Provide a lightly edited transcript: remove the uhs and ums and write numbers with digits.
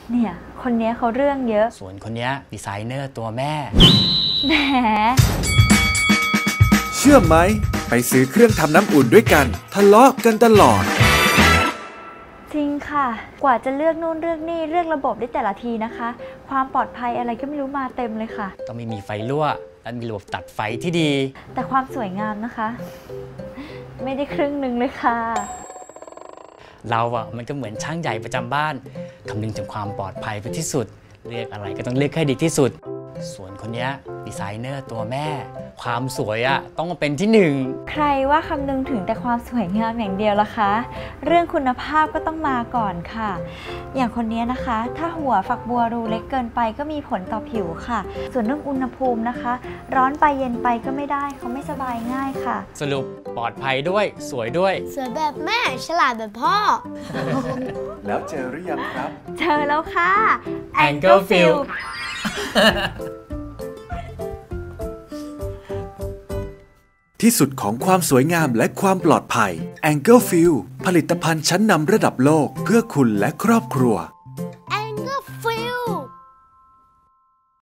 เนี่ยคนนี้เขาเรื่องเยอะส่วนคนนี้ดีไซเนอร์ตัวแม่แหมเชื่อไหมไปซื้อเครื่องทำน้ำอุ่นด้วยกันทะเลาะกันตลอดจริงค่ะกว่าจะเลือกนู่นเลือกนี่เลือกระบบได้แต่ละทีนะคะความปลอดภัยอะไรก็ไม่รู้มาเต็มเลยค่ะต้องไม่มีไฟรั่วและมีระบบตัดไฟที่ดีแต่ความสวยงามนะคะไม่ได้ครึ่งหนึ่งเลยค่ะเรามันก็เหมือนช่างใหญ่ประจำบ้านคำนึงถึงความปลอดภัยไปที่สุดเลือกอะไรก็ต้องเลือกให้ดีที่สุดส่วนคนนี้ดีไซเนอร์ตัวแม่ความสวยต้องมาเป็นที่หนึ่งใครว่าคำนึงถึงแต่ความสวยงามอย่างเดียวล่ะคะเรื่องคุณภาพก็ต้องมาก่อนค่ะอย่างคนนี้นะคะถ้าหัวฝักบัวรูเล็กเกินไปก็มีผลต่อผิวค่ะส่วนเรื่องอุณหภูมินะคะร้อนไปเย็นไปก็ไม่ได้เขาไม่สบายง่ายค่ะสรุปปลอดภัยด้วยสวยด้วยสวยแบบแม่ฉลาดแบบพ่อแล้วเจอหรือยังครับเจอแล้วค่ะ Angle Feel ที่สุดของความสวยงามและความปลอดภัย Angle Feel ผลิตภัณฑ์ชั้นนำระดับโลกเพื่อคุณและครอบครัว